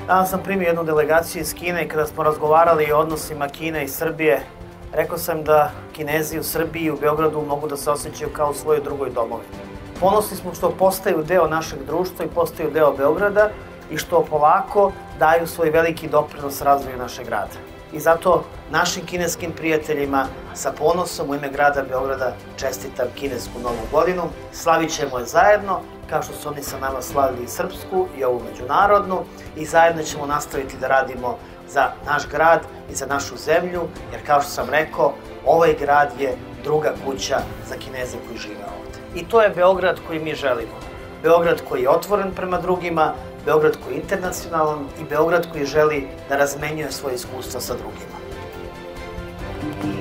Danas sam primio jednu delegaciju iz Kine i kada smo razgovarali o odnosima Kine i Srbije, rekao sam da Kinezi u Srbiji i u Beogradu mogu da se osjećaju kao u svojoj drugoj domovini. Ponosni smo što postaju deo našeg društva i postaju deo Beograda i što polako daju svoj veliki doprinos razvoju našeg grada. I zato našim kineskim prijateljima sa ponosom u ime grada Beograda čestitam kinesku Novu godinu. Slavit ćemo je zajedno, kao što su oni sa nama slavili i srpsku i ovu međunarodnu, i zajedno ćemo nastaviti da radimo za naš grad i za našu zemlju, jer kao što sam rekao, ovaj grad je druga kuća za Kineze koji žive ovde. I to je Beograd koji mi želimo. Beograd koji je otvoren prema drugima, Beograd koji je internacionalan i Beograd koji želi da razmenjuje svoje iskustva sa drugima.